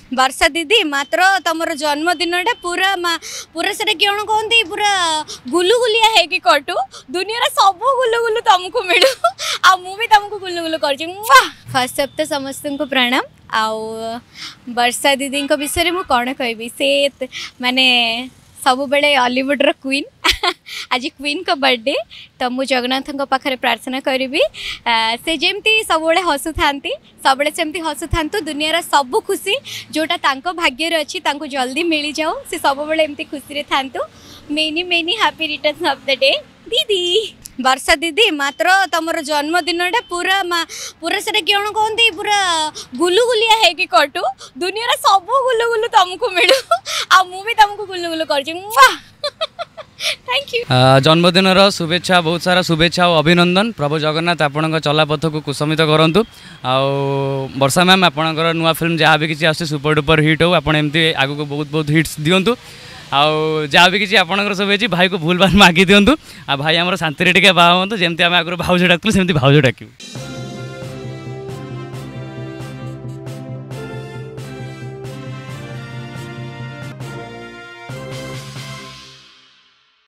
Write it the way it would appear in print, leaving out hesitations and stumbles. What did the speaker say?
वर्षा दीदी मात्र तुमर जन्मदिन पूरा पूरा से कौन कहते पूरा गुलुगुलिया है कि कटु दुनिया सब गुलुगुलु तुमको मिलू आ मुझे तुमको गुलुगुलु कर फर्स्ट ऑफ तो समस्त को प्रणाम आउ वर्षा दीदी विषय मुझे कौन कहबी से माने सब बेले हॉलीवुड क्वीन आज क्वीन को बर्थडे तो मुझे जगन्नाथ पाखे प्रार्थना करी से जमती सब हसु था सब सेमती हसु था दुनिया सब खुशी जोटा भाग्य अच्छी जल्दी मिल जाओ से सब एमती खुशी था many many happy returns of the day दीदी वर्षा दीदी मात्र तुमर जन्मदिन पूरा पूरा से कौन कहते पूरा गुलुगुलिया है कि कटु दुनिया सब गुलुगुलु तुमको मिलू आ मुझे तुमको गुलुगुलु कर थैंक यू जन्मदिन शुभेच्छा बहुत सारा शुभेच्छा और अभिनंदन प्रभु जगन्नाथ आपण चलापथ को कुसमित करूँ वर्षा मैम आपंकर नुआ फिल्म जहाँ भी किसी आस सुपर डुपर हिट हो आप एमती आगू बहुत बहुत हिट्स दिंतु आउ जहाँ भी किसी आपंकर सब है भाई को भूल भाल मागी दिंतु आ भाई आम शांति टे बाहा हूँ जमी आम आगे भाउज डाकू सेमती भाउज डाक।